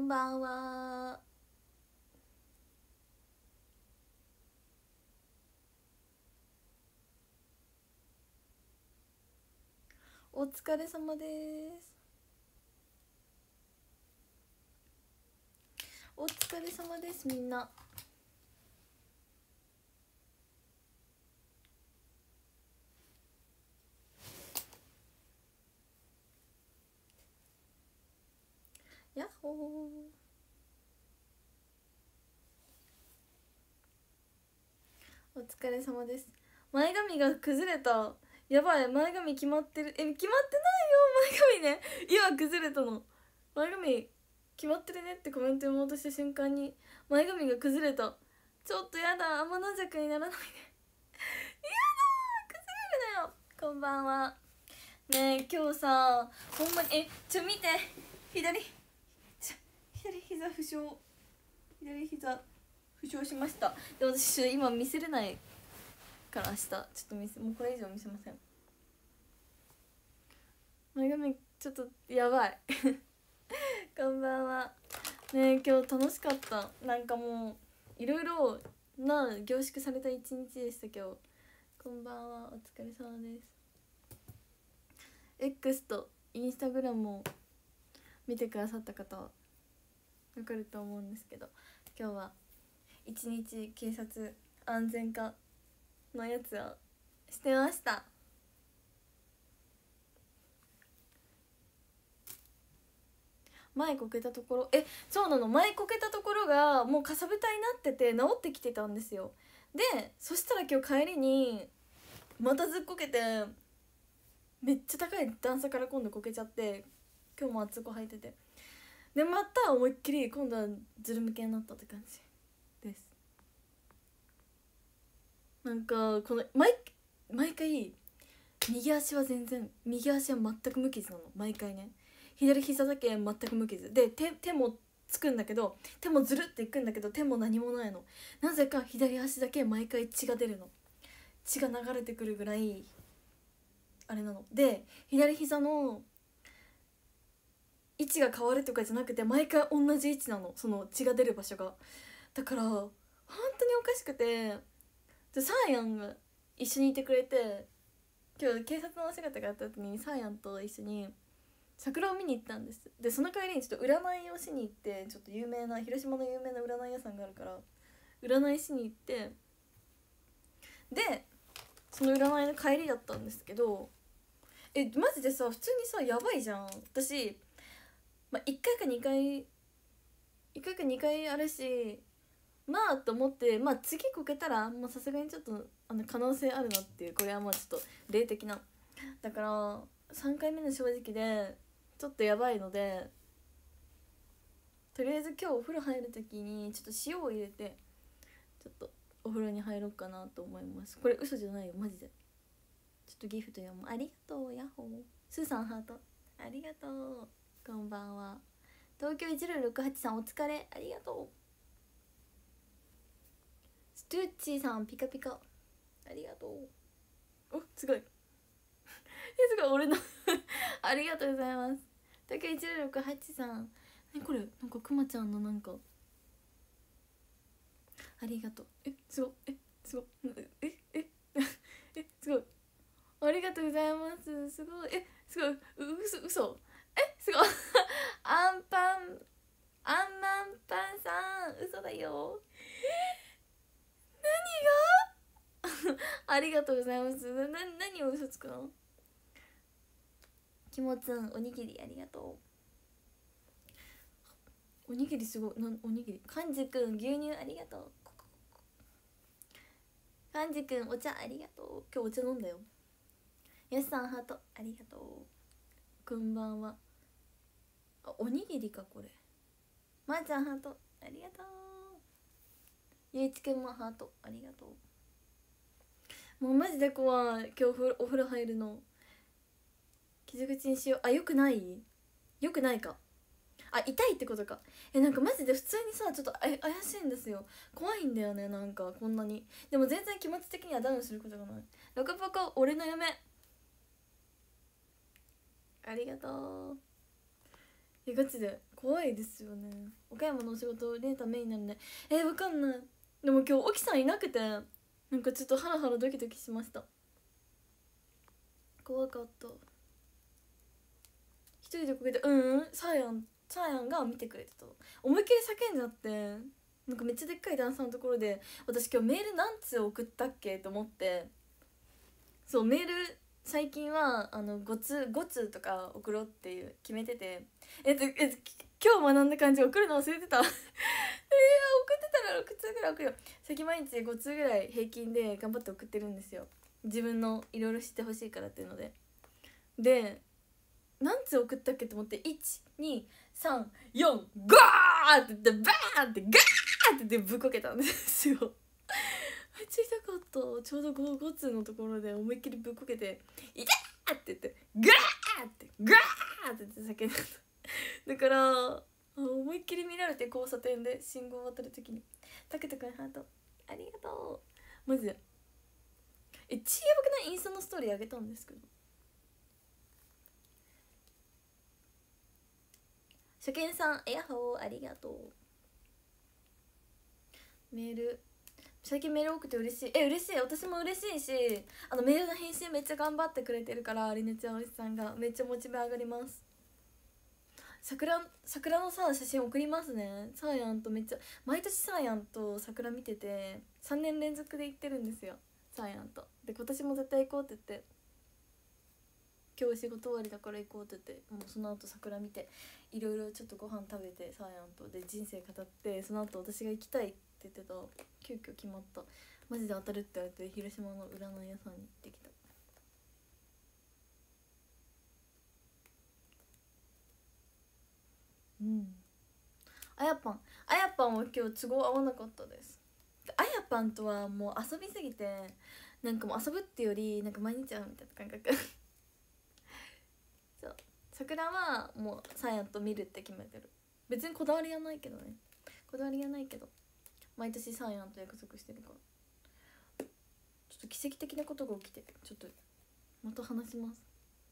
んばんは。お疲れ様です。お疲れ様です、みんな。やっほー。お疲れ様です。前髪が崩れた。やばい、前髪決まってる。決まってないよ、前髪ね。今崩れたの。前髪決まってるねってコメント読もうとした瞬間に前髪が崩れた。ちょっとやだ、天の弱にならないで。やだー、崩れるなよ。こんばんは。ねえ、今日さ、ほんまに見て、左膝負傷、左膝負傷しました。で、私今見せれないから明日ちょっともうこれ以上見せません。前髪ちょっとやばいこんばんは。ねえ、今日楽しかった。なんかもういろいろな凝縮された一日でした。今日こんばんは、お疲れ様です。 X とインスタグラムを見てくださった方は分かると思うんですけど、今日は一日警察安全課のやつをしてました。前こけたところ、そうなの、前こけたところがもうかさぶたになってて治ってきてたんですよ。でそしたら今日帰りにまたずっこけて、めっちゃ高い段差から今度こけちゃって、今日も厚底履いてて、でまた思いっきり今度はズル向けになったって感じです。なんかこの毎回右足は全く無傷なの、毎回ね。左膝だけ全く無傷で、手もつくんだけど、手もずるっていくんだけど、手も何もないの。なぜか左足だけ毎回血が出るの。血が流れてくるぐらいあれなので、左膝の位置が変わるとかじゃなくて毎回同じ位置なの、その血が出る場所が。だから本当におかしくて、サーヤンが一緒にいてくれて、今日警察のお仕事があった後にサーヤンと一緒に桜を見に行ったんです。でその帰りにちょっと占いをしに行って、ちょっと広島の有名な占い屋さんがあるから占いしに行って、でその占いの帰りだったんですけど、マジでさ、普通にさやばいじゃん私。1回か2回あるし、と思って、次こけたらさすがにちょっと可能性あるなっていう、これはちょっと霊的な、だから3回目の正直でちょっとやばいので、とりあえず今日お風呂入る時にちょっと塩を入れてちょっとお風呂に入ろうかなと思います。これ嘘じゃないよ、マジで。ちょっとギフト読む。ありがとう、ヤッホー。スーさんハートありがとう。こんばんは。東京1068さんお疲れ、ありがとう。ストゥッチーさんピカピカありがとう。お、すごいすごい俺のありがとうございます。東京1068さん、これなんかくまちゃんのなんかありがとう。すごい、すごい、すごい、ありがとうございます。すごい、すごい、嘘すごいアンマンパンさん嘘だよ。何がありがとうございます。何を嘘つくの。きもつんおにぎりありがとう。おにぎりすごい、おにぎり。かんじくん牛乳ありがとう。かんじくんお茶ありがとう。今日お茶飲んだよ。やすさんハートありがとう。こんばんは。おにぎりかこれ。まーちゃんハートありがとう。ゆういちくんもハートありがとう。もうマジで怖い、今日お風呂入るの。傷口にしよう。よくないか。痛いってことか。なんかマジで普通にさ、ちょっと怪しいんですよ。怖いんだよね、なんかこんなに。でも全然気持ち的にはダウンすることがない。ロコポコ俺の嫁ありがとう。ガチで怖いですよね。岡山のお仕事レータメインなんでわかんない。でも今日沖さんいなくてなんかちょっとハラハラドキドキしました。怖かった。一人でこけてサーヤンが見てくれてた。思いっきり叫んじゃってなんかめっちゃでっかい段差のところで私今日メール何通送ったっけと思って、そうメール最近は5通とか送ろうっていう決めてて今日学んだ感じ送るの忘れてた送ってたら6通ぐらい送るよ。最近毎日5通ぐらい平均で頑張って送ってるんですよ。自分のいろいろ知ってほしいからっていうので。で何通送ったっけと思って12345ーって言ってバーンってガーって言ってぶっこけたんですよめっちゃ痛かった。ちょうど 5通のところで思いっきりぶっこけて痛ーって言ってガーってガーって言って叫んだだから思いっきり見られて、交差点で信号を渡るときにタクトくんハートありがとう。マジでちやばくない？インスタのストーリーあげたんですけど。初見さんヤッホーありがとう。メール最近メール多くて嬉しい。嬉しい。私も嬉しいし、メールの返信めっちゃ頑張ってくれてるからりねちゃんおじさんがめっちゃモチベ上がります。桜のさ写真送りますね。サーヤンとめっちゃ毎年サーヤンと桜見てて3年連続で行ってるんですよ。サーヤンとで今年も絶対行こうって言って、今日仕事終わりだから行こうって言って、もうその後桜見ていろいろちょっとご飯食べてサーヤンとで人生語って、その後私が行きたいって言ってた急遽決まった。マジで当たるって言われて広島の占い屋さんに行ってきた。あやぱんは今日都合合わなかったです。あやぱんとはもう遊びすぎてなんかもう遊ぶってよりなんか毎日会うみたいな感覚そう桜はもうサーヤンと見るって決めてる。別にこだわりはないけど毎年サーヤンと約束してるから。ちょっと奇跡的なことが起きてちょっとまた話します。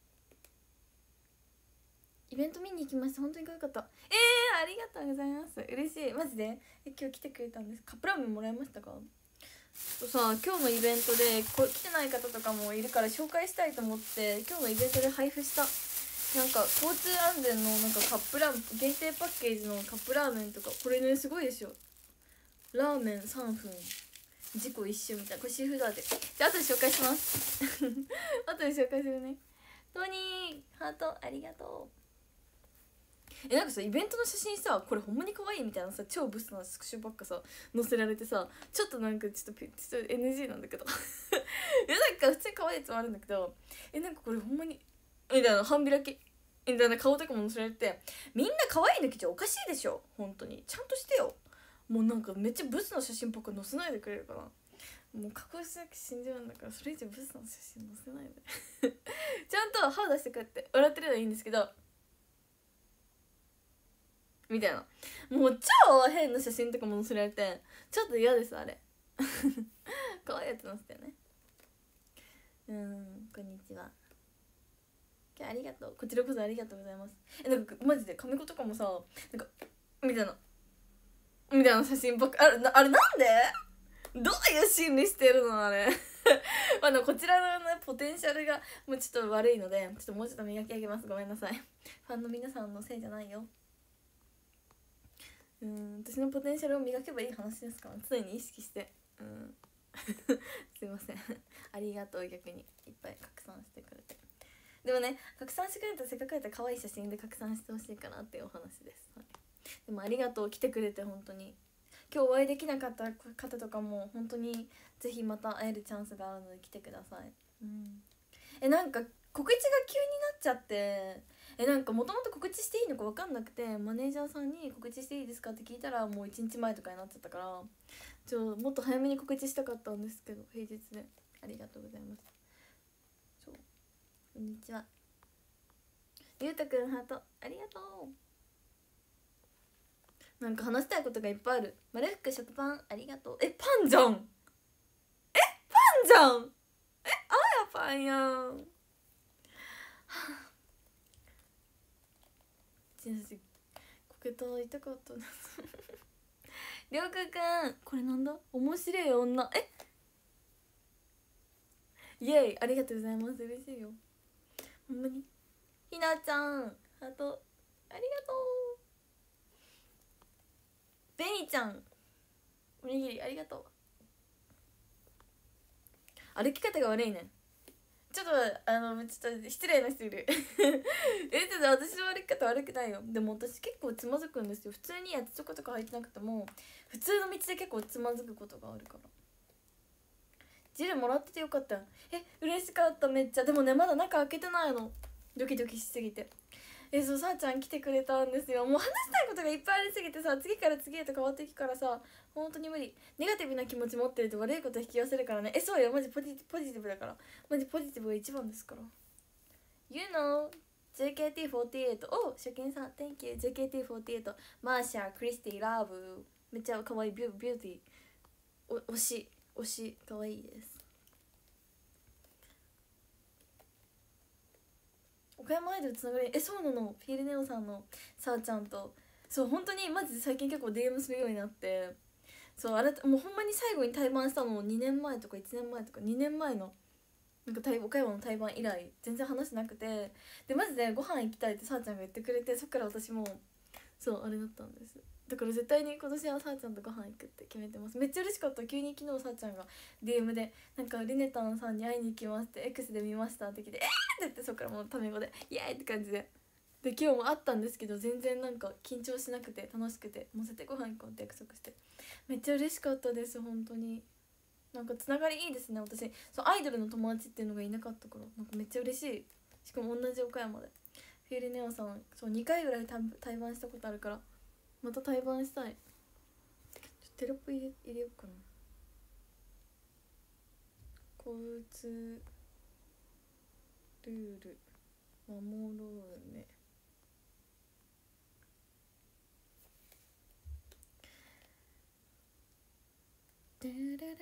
イベント見に行きました。本当に可愛かった。ありがとうございます。嬉しい。マジで今日来てくれたんです。カップラーメンもらいましたか？さ今日のイベントで来てない方とかもいるから紹介したいと思って今日のイベントで配布したなんか交通安全のなんかカップラーメン限定パッケージのカップラーメンとか、これねすごいでしょ。ラーメン3分事故一瞬みたいな。これシーフード味じゃあ後で紹介します後で紹介するね。トニーハートありがとう。なんかさイベントの写真さこれほんまに可愛いみたいなさ超ブスなスクショばっかさ載せられてさちょっとなんかちょっと NG なんだけどなんか普通に可愛いやつもあるんだけどなんかこれほんまにみたいな半開きみたいな顔とかも載せられて、みんな可愛い抜きじゃおかしいでしょ本当に。ちゃんとしてよ。もうなんかめっちゃブスの写真っぽく載せないでくれるかな。もう加工しなきゃ死んじゃうんだからそれ以上ブスの写真載せないでちゃんと歯出してくれって笑ってるのはいいんですけどみたいな、もう超変な写真とかも載せられてちょっと嫌ですあれ可愛いやつ載せてね。こんにちは。今日ありがとう。こちらこそありがとうございます。なんかマジで髪子とかもさなんかみたいな写真ばっかあれなんでどういう心理してるのあれこちらの、ね、ポテンシャルがもうちょっと悪いのでちょっともうちょっと磨き上げます。ごめんなさいファンの皆さんのせいじゃないよ。私のポテンシャルを磨けばいい話ですから常に意識してすいませんありがとう。逆にいっぱい拡散してくれて。でもね拡散してくれたらせっかくやったら可愛い写真で拡散してほしいかなっていうお話です、はい、でもありがとう来てくれて。本当に今日お会いできなかった方とかも本当にぜひまた会えるチャンスがあるので来てください。なんか告知が急になっちゃってなんかもともと告知していいのか分かんなくてマネージャーさんに告知していいですかって聞いたらもう1日前とかになっちゃったからもっと早めに告知したかったんですけど平日で。ありがとうございます。こんにちは。ゆうたくんハートありがとう。なんか話したいことがいっぱいある。マルフック食パンありがとう。パンじゃん。パンじゃん。あやパンやん。告けた会いたかったですりょうくん、これなんだ、面白い女、イエイ、ありがとうございます、嬉しいよほんまに。ひなちゃんハートありがとう。ベニちゃんおにぎりありがとう。歩き方が悪いね。ちょっとちょっと失礼な人いるちょっと私の歩き方悪くないよ。でも私結構つまずくんですよ。普通にやつとか履いてなくても普通の道で結構つまずくことがあるから。ジルもらっててよかった。嬉しかっためっちゃ。でもねまだ中開けてないの、ドキドキしすぎて。そう、さあちゃん来てくれたんですよ。もう話したいことがいっぱいありすぎてさ、次から次へと変わっていくからさ、本当に無理。ネガティブな気持ち持ってると悪いこと引き寄せるからね。そうよ、マジポジティブだから。マジポジティブが一番ですから。You know JKT48 お初見さん Thank you JKT48 マーシャ、クリスティ、ラブめっちゃ可愛いビューティー推し可愛いです。岡山アイドルつながりそうなの。フィールネオさんのさあちゃんとそう本当にマジで最近結構 DM するようになって、そうあれもうほんまに最後に対バンしたの2年前とか1年前とか2年前のなんか岡山の対バン以来全然話してなくて、でマジでご飯行きたいってさあちゃんが言ってくれて、そっから私もそうあれだったんです。だから絶対に今年はさあちゃんとご飯行くって決めてます。めっちゃ嬉しかった。急に昨日さあちゃんが DM でなんかリネタンさんに会いに行きますって X で見ましたって来てって言って、そっからもうタメ語でイエーイって感じで今日も会ったんですけど全然なんか緊張しなくて楽しくて、もう絶対ご飯行こうって約束して、めっちゃ嬉しかったです本当に。なんかつながりいいですね。私そうアイドルの友達っていうのがいなかったからなんかめっちゃ嬉しい。しかも同じ岡山でフィールネオさんそう2回ぐらい対バンしたことあるからまた対バンしたい。ちょっとテロップ入れようかな。交通ルール守ろうね。ルルルルルルル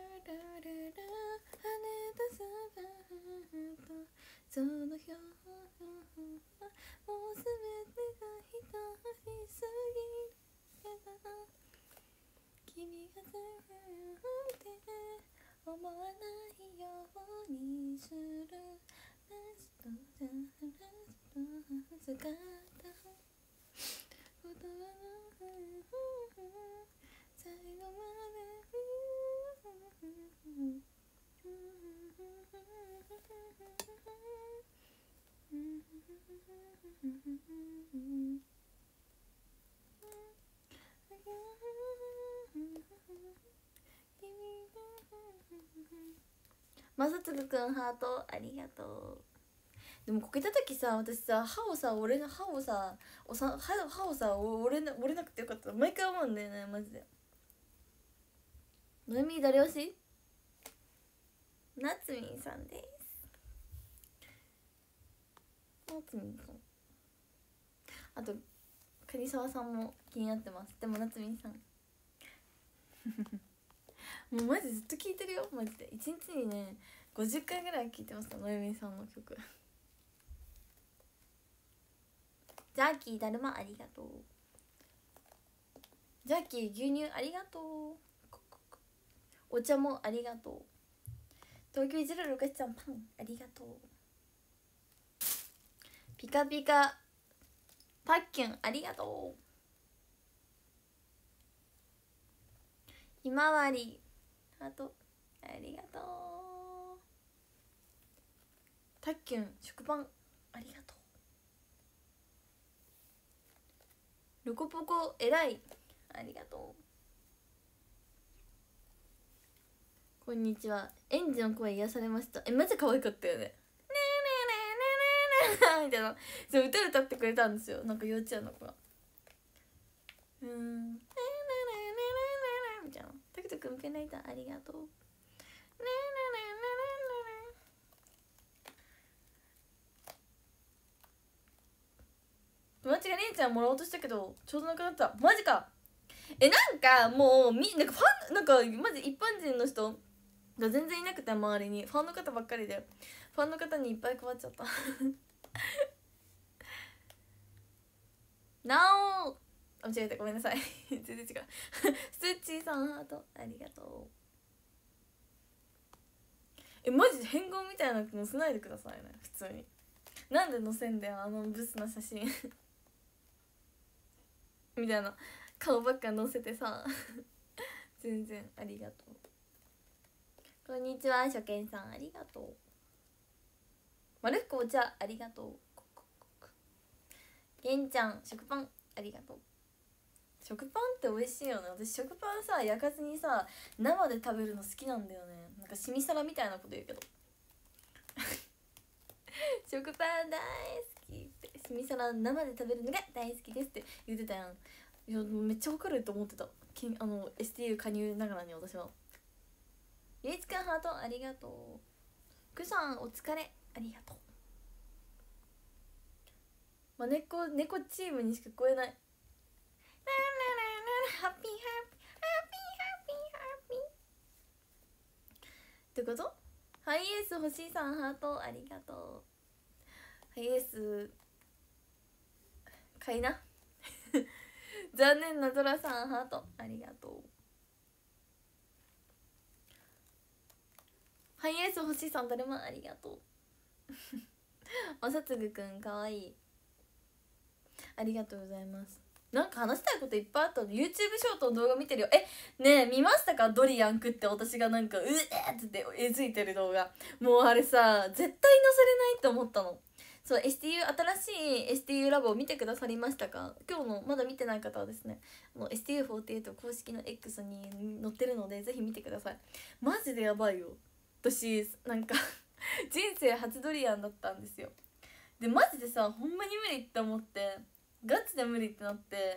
跳ねた空とその表情はもうすべてが一人すぎるけど君が全部で思わないようにするラストだラスト姿言葉の最後までまさつぶくんハートありがとう。でもこけた時さ私さ歯をさ折れなくてよかった毎回思うんだよねマジで。のえみ誰推し？なつみんさんです。なつみんさんあと国沢さんも気になってます。でもなつみんさんもうマジずっと聴いてるよマジで。1日にね50回ぐらい聴いてますのえみさんの曲ジャーキーだるまありがとう。ジャーキー牛乳ありがとう。お茶もありがとう。東京106ちゃんパンありがとう。ピカピカパッキュンありがとう。ひまわりハートありがとう。タッキュン食パンありがとう。ロコポコえらいありがとう。こんにちは。園児の声癒されました。マジ可愛かったよね。ねえねえねえねえねえみたいなそう歌歌ってくれたんですよ。なんか幼稚園の子がねえねえねえねえねえみたいな。タクトくんペンライターありがとう。ねえねえねえねえねえ友達が姉ちゃんもらおうとしたけどちょうどなくなった。マジか。なんかもうなんかファンなんかマジ一般人の人が全然いなくて周りにファンの方ばっかりでファンの方にいっぱい配っちゃったなおあ、間違えた、ごめんなさい全然違うストッチーさんハートありがとう。マジで変顔みたいなの載せないでくださいね、普通に。なんで載せんだよ、あのブスな写真みたいな顔ばっか載せてさ全然ありがとう。こんにちは、初見さんありがとう。まるふくお茶ありがとう。げんちゃん食パンありがとう。食パンって美味しいよね。私食パンさ焼かずにさ生で食べるの好きなんだよね。なんかしみさらみたいなこと言うけど食パン大好きって、しみさら生で食べるのが大好きですって言ってたやん。いやめっちゃわかると思ってた。STU 加入ながらに私は。ゆいつくんハートありがとう。くさんお疲れありがとう。まあ、猫チームにしか聞こえない。ハッピーハッピーハッピーハッピーハッピーってこと？ハイエース星さんハートありがとう。ハイエース買いな残念なドラさんハートありがとう。ハイエース星さん誰もありがとうおさつぐくんかわいい、ありがとうございます。なんか話したいこといっぱいあったの。 YouTube ショートの動画見てるよ。ねえ見ましたか？ドリアン食って私がなんかうえーってえずいてる動画。もうあれさ絶対載せれないって思ったの。そう STU 新しい STU ラボを見てくださりましたか？今日のまだ見てない方はですね、STU48 公式の X に載ってるのでぜひ見てください。マジでやばいよ。私なんか人生初ドリアンだったんですよ。でマジでさほんまに無理って思ってガチで無理ってなって、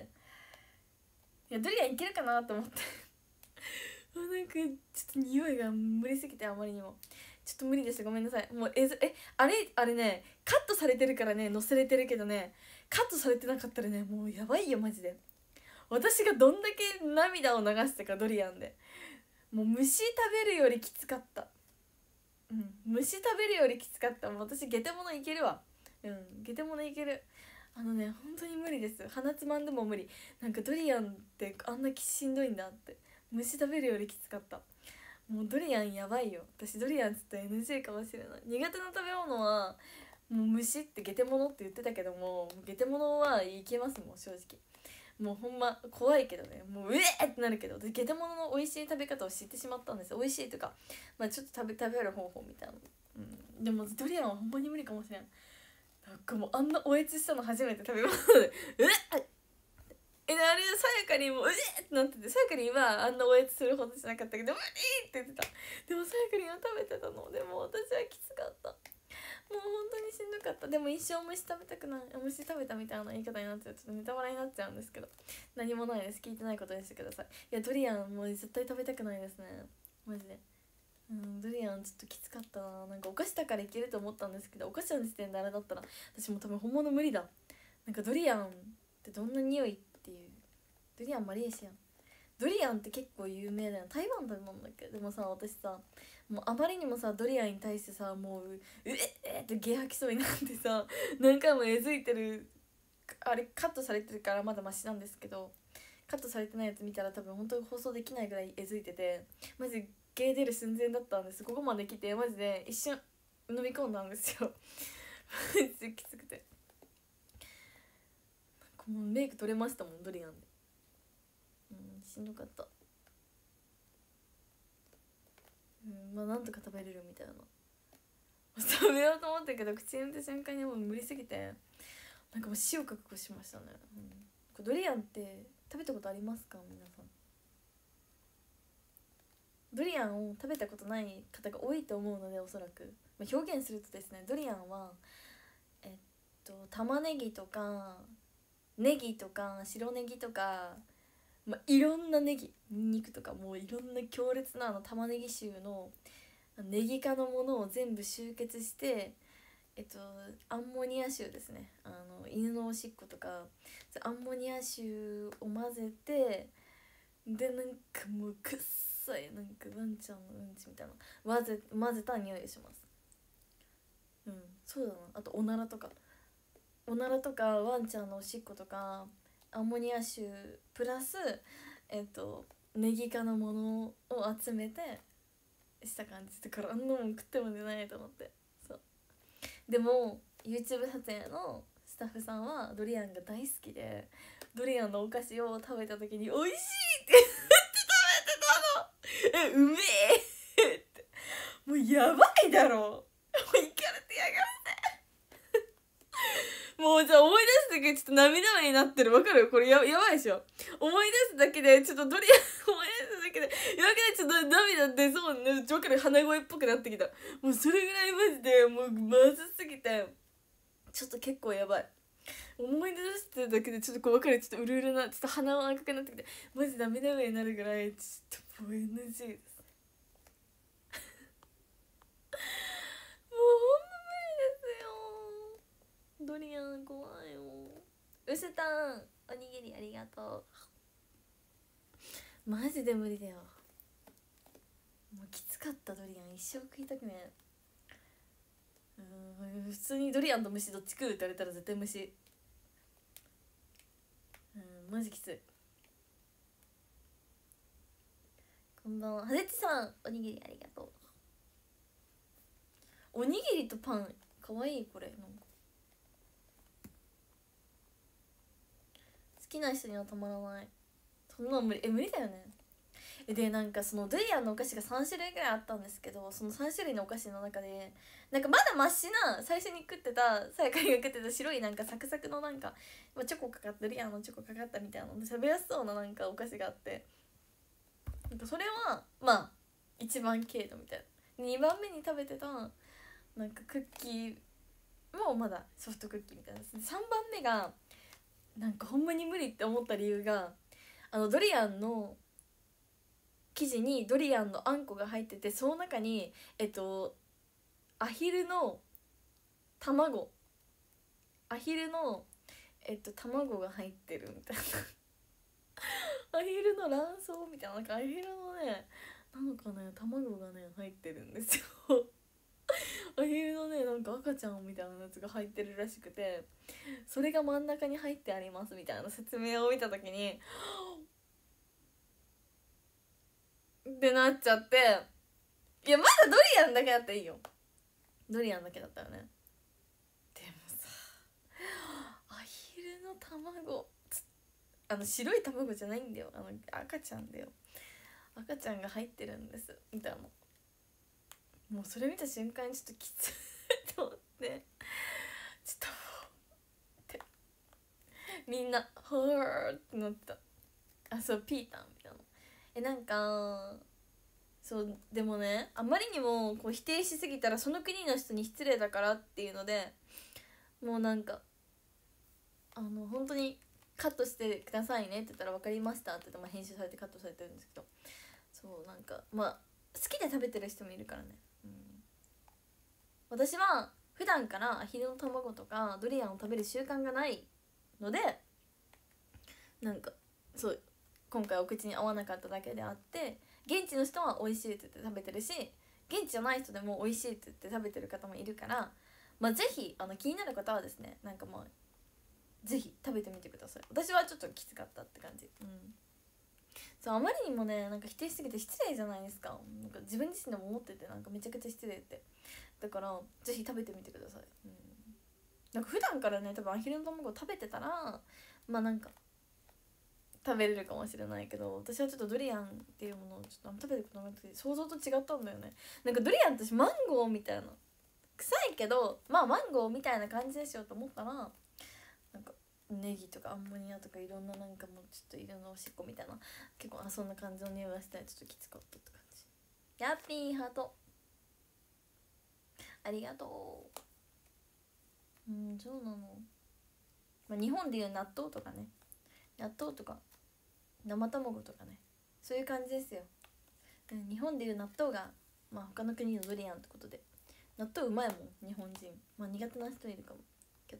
いやドリアンいけるかなと思ってなんかちょっと匂いが無理すぎて、あまりにもちょっと無理です、ごめんなさい。もうあれねカットされてるからね載せれてるけどね、カットされてなかったらねもうやばいよマジで。私がどんだけ涙を流したかドリアンで。もう虫食べるよりきつかった。虫食べるよりきつかった。もう私ゲテモノいけるわ。ゲテモノいける。本当に無理です。鼻つまんでも無理。なんかドリアンってあんなしんどいんだって。虫食べるよりきつかった。もうドリアンやばいよ。私ドリアンちょっと NG かもしれない。苦手な食べ物はもう虫ってゲテモノって言ってたけども、ゲテモノはいけますもん正直。もうほんま怖いけどね、もうえーってなるけど、私ゲテモノの美味しい食べ方を知ってしまったんです。美味しいとか、ちょっと食べる方法みたいな。でもドリアンはほんまに無理かもしれん。なんかもうあんなおえつしたの初めて食べ物であれさやかにもってなってて、さやかにはあんなおえつするほどじゃなかったけど無理って言ってた。でもさやかには食べてたの。でも私はきつかった。もう本当にしんどかった。でも一生虫食べたくない、虫食べたみたいな言い方になっちゃう。ちょっとネタバレになっちゃうんですけど、何もないです、聞いてないことにしてください。いやドリアンもう絶対食べたくないですねマジで。ドリアンちょっときつかったな。なんかお菓子だからいけると思ったんですけど、お菓子の時点であれだったら私も多分本物無理だ。なんかドリアンってどんな匂いっていう。ドリアンマレーシアン、ドリアンって結構有名だよ。台湾だもんだっけ。でもさ私さもうあまりにもさドリアンに対してさもうってゲ吐きそうになってさ何回もえずいてる。あれカットされてるからまだマシなんですけど、カットされてないやつ見たら多分本当に放送できないぐらいえずいてて、マジゲー出る寸前だったんです。ここまで来てマジで一瞬飲み込んだんですよマジできつくて、なんかもうメイク取れましたもんドリアンで。しんどかった。なんとか食べれるみたいな。食べようと思ったけど口に入れた瞬間にもう無理すぎて、なんかもう死を覚悟しましたね。ドリアンって食べたことありますか皆さん。ドリアンを食べたことない方が多いと思うので、おそらく、表現するとですね、ドリアンは玉ねぎとかネギとか白ネギとか、いろんなネギ、ニンニクとかもういろんな強烈な玉ねぎ臭のネギ科のものを全部集結して、アンモニア臭ですね、犬のおしっことかアンモニア臭を混ぜて、でなんかもうくっさいなんかワンちゃんのうんちみたいな混ぜた匂いがします。そうだな。あとおならとかワンちゃんのおしっことかアンモニア臭プラスネギ科のものを集めてした感じだから、あんなもん食っても出ないと思って。そうでも YouTube 撮影のスタッフさんはドリアンが大好きで、ドリアンのお菓子を食べた時に美味しいって言って食べてたの。うめえってもうやばいだろ、もういかれてやがる。もうじゃあ思い出すだけでちょっと涙目になってる。わかる？これやばいでしょ。思い出すだけでちょっとドリアン思い出すだけでやばくない？ちょっと涙出そうね。わかる？鼻声っぽくなってきた。もうそれぐらいマジでもうまずすぎてちょっと結構やばい。思い出してるだけでちょっとこう分かる。ちょっとうるうるな、ちょっと鼻が赤くなってきてマジ涙目になるぐらいちょっともう NG です。もうほんま無理ですよ。ドリアン怖いよ。うすたんおにぎりありがとう。マジで無理だよ。もうきつかった。ドリアン一生食いたくねえ。普通にドリアンと虫どっち食うって言われたら絶対虫。マジきつい。こんばんははぜちさん、おにぎりありがとう。おにぎりとパンかわいい。これなんか好きな人にはたまらない。そんなの無理。無理だよね。でなんかそのドリアンのお菓子が3種類ぐらいあったんですけど、その3種類のお菓子の中でなんかまだマシな、最初に食ってたさやかりが食ってた白いなんかサクサクのなんかチョコかかったドリアンのチョコかかったみたいなので食べやすそうななんかお菓子があって、なんかそれはまあ一番軽度みたいな。2番目に食べてたなんかクッキーもまだソフトクッキーみたいな。3番目がなんかほんまに無理って思った理由が、ドリアンの生地にドリアンのあんこが入ってて、その中にアヒルの卵卵が入ってるみたいなアヒルの卵巣みたいな、なんかアヒルのねなんかね卵がね入ってるんですよアヒルのねなんか赤ちゃんみたいなやつが入ってるらしくて、それが真ん中に入ってありますみたいな説明を見た時にってなっちゃって、いやまだドリアンだけだったらいいよ。ドリアンだけだったよね。でもさ、アヒルの卵白い卵じゃないんだよ、赤ちゃんだよ。赤ちゃんが入ってるんですみたいな。もうそれ見た瞬間にちょっときついと思って、ちょっとってみんなほーってなってた。そうピーターみたいな。なんかそうでもね、あまりにもこう否定しすぎたらその国の人に失礼だからっていうので、もうなんか本当にカットしてくださいねって言ったら分かりましたって言って、編集されてカットされてるんですけど、そうなんかまあ好きで食べてる人もいるからね。私は普段からアヒルの卵とかドリアンを食べる習慣がないので、なんかそう今回お口に合わなかっただけであって、現地の人は美味しいって言って食べてるし、現地じゃない人でも美味しいって言って食べてる方もいるから、まあぜひ気になる方はですね、なんかまあぜひ食べてみてください。私はちょっときつかったって感じ。そうあまりにもねなんか否定しすぎて失礼じゃないですか。なんか自分自身でも思ってて、なんかめちゃくちゃ失礼って。だからぜひ食べてみてください。なんか普段からね多分アヒルの卵食べてたらまあなんか食べれるかもしれないけど、私はちょっとドリアンっていうものをちょっと食べることなくて想像と違ったんだよね。なんかドリアン私マンゴーみたいな、臭いけどまあマンゴーみたいな感じでしようと思ったら、なんかネギとかアンモニアとかいろんななんかもうちょっといろんなおしっこみたいな、結構そんな感じの匂いがしてちょっときつかったって感じ。ヤッピーハートありがとう。そうなの、まあ、日本でいう納豆とかね、納豆とか生卵とかね、そういう感じですよ。日本でいう納豆がまあ他の国のドリアンってことで、納豆うまいもん日本人。まあ苦手な人いるかもけど。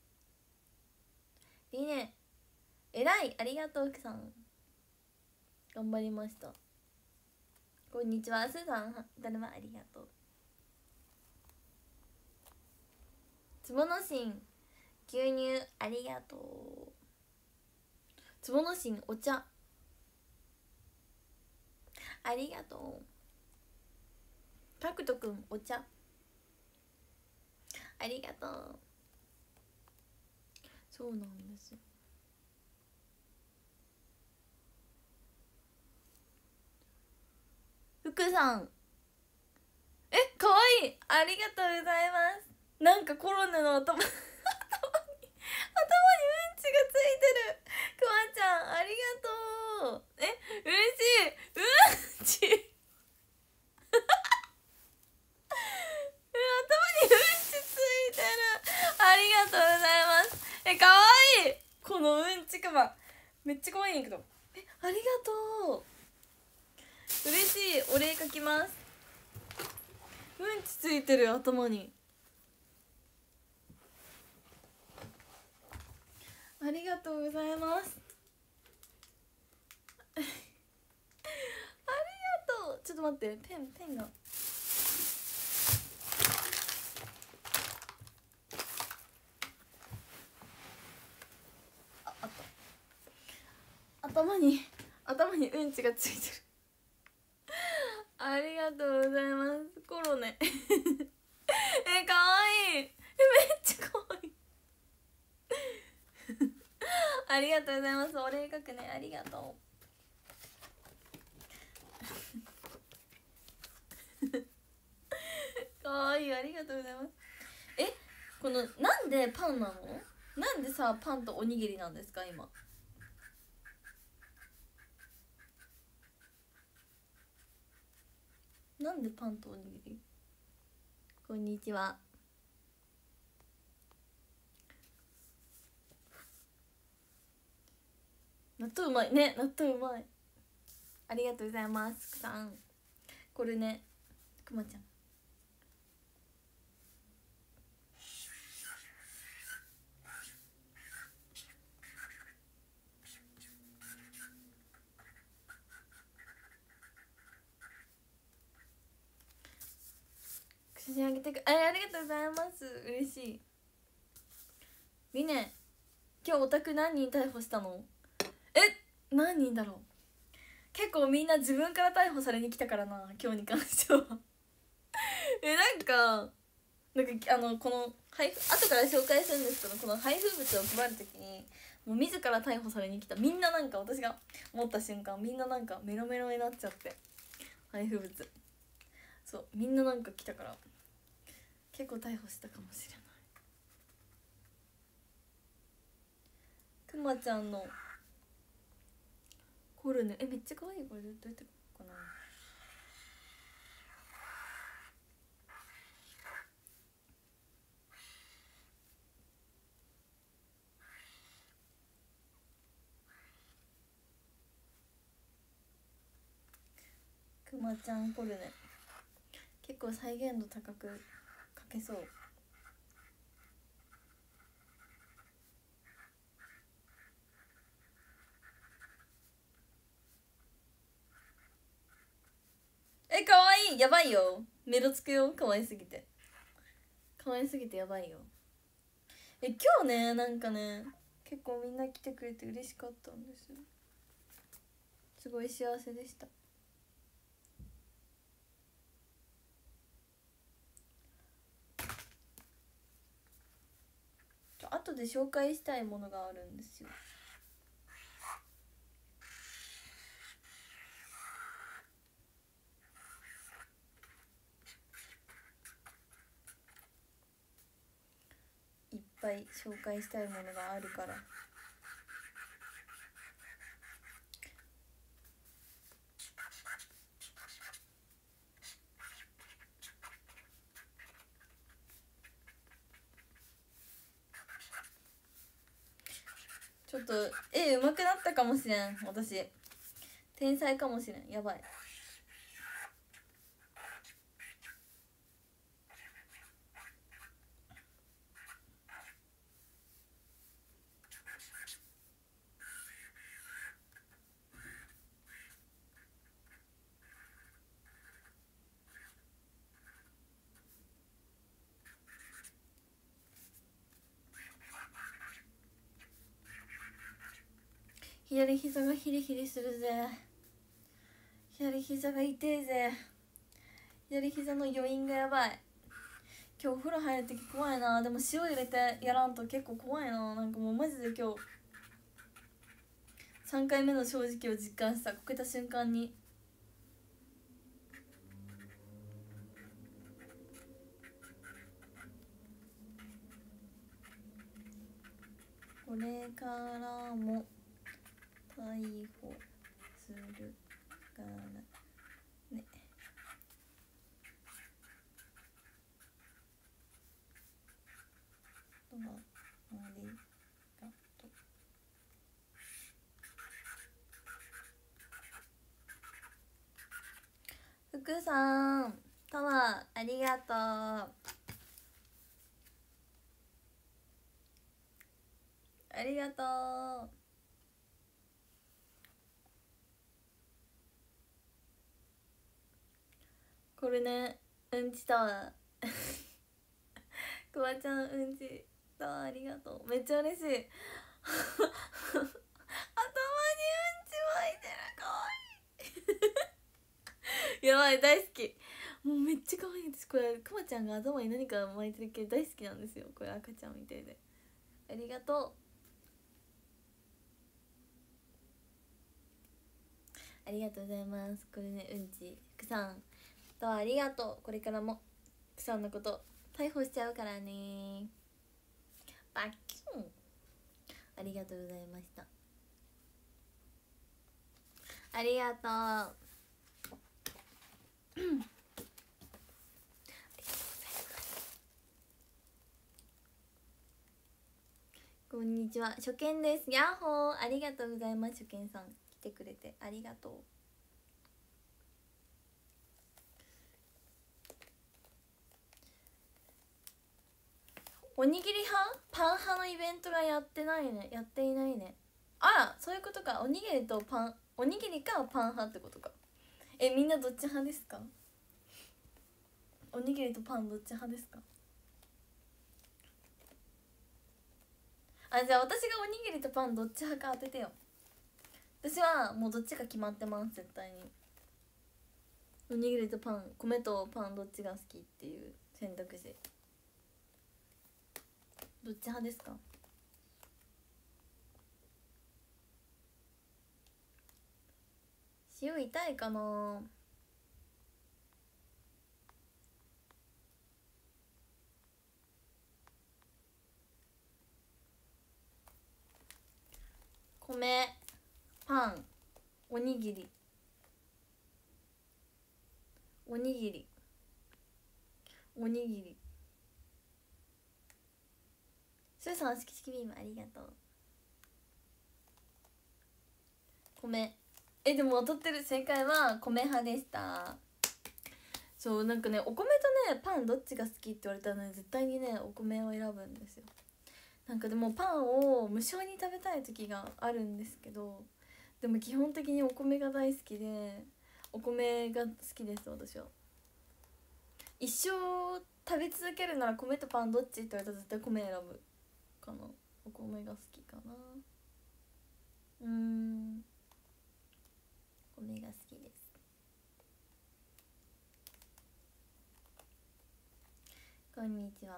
いいね、えらい、ありがとう。福さん頑張りました。こんにちは、スーさんだるまありがとう。つぼのしん牛乳ありがとう。 つぼのしんお茶ありがとう。タクトくんお茶ありがとう。そうなんですよ。福さんかわいい、ありがとうございます。なんかコロネの頭にうんちがついてる。くまちゃんありがとう。嬉しい。うんち頭にうんちついてる。ありがとうございます。かわいい。このうんちくまめっちゃかわいいんやけど。ありがとう。嬉しい。お礼書きます。うんちついてる頭に。ありがとうございます。ありがとう。ちょっと待って、ペンがあった頭にうんちがついてるありがとうございます。コロネかわいい。めっちゃかわいいありがとうございます。お礼書くね。ありがとうかわいい。ありがとうございます。このなんでパンなの？なんでさパンとおにぎりなんですか今？なんでパンとおにぎり？こんにちは。納豆うまいね。納豆うまい。ありがとうございます。さんこれね、くまちゃん写真あげてありがとうございます。嬉しい。みね、今日オタク何人逮捕したの？何人だろう。結構みんな自分から逮捕されに来たからな、今日に関してはこの後から紹介するんですけど、この配布物を配るときにもう自ら逮捕されに来た。みんななんか私が持った瞬間みんななんかメロメロになっちゃって、配布物そうみんななんか来たから結構逮捕したかもしれない。くまちゃんのコルネめっちゃ可愛い。これどうやって書くかな。くまちゃんコルネ結構再現度高く書けそう。かわいい。やばいよ。メロつくよ。かわいすぎてやばいよ。今日ねなんかね結構みんな来てくれて嬉しかったんです。すごい幸せでした。後で紹介したいものがあるんですよ。いっぱい紹介したいものがあるから。ちょっと絵上手くなったかもしれん。私天才かもしれん。やばい。 左膝がヒリヒリするぜ。左膝が痛えぜ。左膝の余韻がやばい。今日お風呂入るとき怖いな。でも塩入れてやらんと結構怖いな。なんかもうマジで今日3回目の正直を実感した。こけた瞬間に。これからも逮捕するからね。ありがとう。福さん、タワーありがとう。ありがとう。これね、うんちタワーくまちゃんうんちタワーありがとう。めっちゃ嬉しい頭にうんち湧いてる、かわいいやばい、大好き。もうめっちゃ可愛いです。これくまちゃんが頭に何か巻いてる系大好きなんですよ。これ赤ちゃんみたいでありがとう。ありがとうございます。これね、うんち福さんとありがとう。これからも福さんのこと逮捕しちゃうからね。バッキュン。ありがとうございました。ありがとう。こんにちは、初見です。ヤッホー。ありがとうございます。初見さん来てくれてありがとう。おにぎり派パン派のイベントがやっていないね。あら、そういうことか。おにぎりとパン、おにぎりかパン派ってことか。みんなどっち派ですか？おにぎりとパンどっち派ですか？じゃあ私がおにぎりとパンどっち派か当ててよ。私はもうどっちか決まってます。絶対におにぎりとパン、米とパンどっちが好きっていう選択肢。どっち派ですか？塩痛いかな。米、パン、おにぎり、おにぎり、おにぎり。スーさん、好き好きビームありがとう。米。でも当たってる。正解は米派でした。そう、なんかね、お米とねパンどっちが好きって言われたらね、絶対にねお米を選ぶんですよ。なんかでもパンを無性に食べたい時があるんですけど、でも基本的にお米が大好きで、お米が好きです。私は一生食べ続けるなら米とパンどっちって言われたら絶対米選ぶかな。お米が好きかな。米が好きです。こんにちは。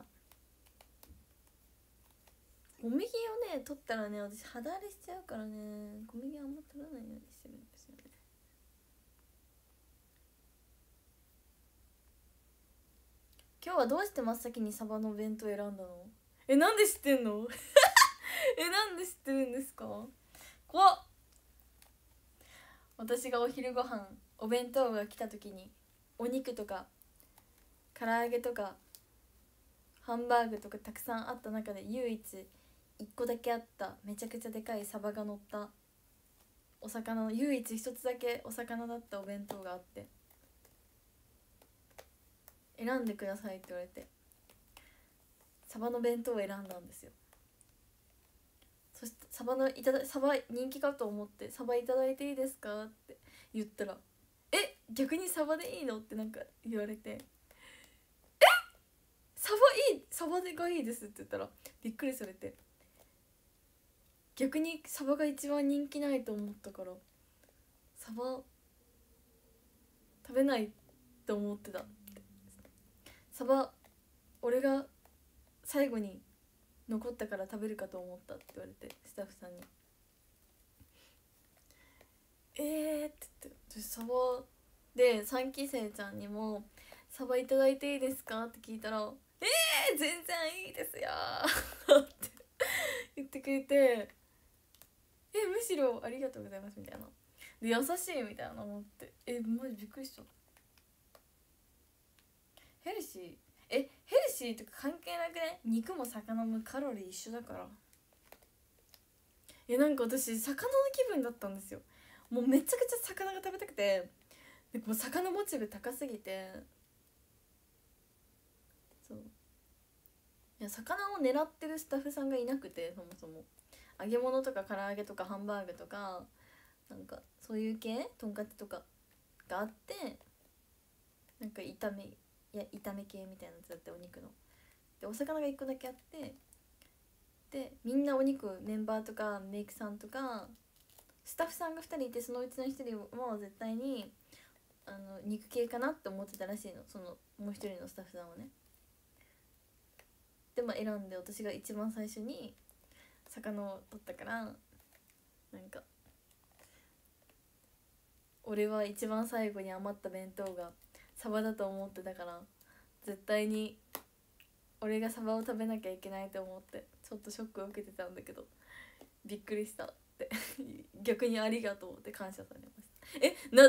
小麦をね取ったらね、私肌荒れしちゃうからね、小麦あんま取らないようにしてるんですよね。今日はどうして真っ先にサバの弁当選んだの？なんで知ってんの？なんで知ってるんですか？怖っ。私がお昼ご飯お弁当が来た時に、お肉とか唐揚げとかハンバーグとかたくさんあった中で唯一1個だけあっためちゃくちゃでかいサバが乗ったお魚の、唯一一つだけお魚だったお弁当があって、選んでくださいって言われてサバの弁当を選んだんですよ。そしてサバ人気かと思って、サバいただいていいですかって言ったら、逆にサバでいいのってなんか言われて、サバがいいですって言ったらびっくりされて、 逆にサバが一番人気ないと思ったから、サバ食べないと思ってた。サバ俺が最後に残ったから食べるかと思ったって言われて、スタッフさんにって言って、私サバで3期生ちゃんにもサバいただいていいですかって聞いたら、全然いいですよって言ってくれて、むしろありがとうございますみたいなで、優しいみたいな思って、マジびっくりした。ヘルシーヘルシーとか関係なくね？肉も魚もカロリー一緒だから。なんか私魚の気分だったんですよ。もうめちゃくちゃ魚が食べたくて、でも魚モチベ高すぎて、そういや魚を狙ってるスタッフさんがいなくて、そもそも揚げ物とか唐揚げとかハンバーグとかなんかそういう系とんかつとかがあって、なんか炒め系みたいなやつだって、お肉のでお魚が1個だけあって、でみんなお肉、メンバーとかメイクさんとかスタッフさんが2人いて、そのうちの1人も絶対に肉系かなって思ってたらしいの、そのもう1人のスタッフさんはね。でも選んで、私が一番最初に魚を取ったから、なんか俺は一番最後に余った弁当がサバだと思ってたから、絶対に俺がサバを食べなきゃいけないと思ってちょっとショックを受けてたんだけど、びっくりしたって逆にありがとうって感謝されました。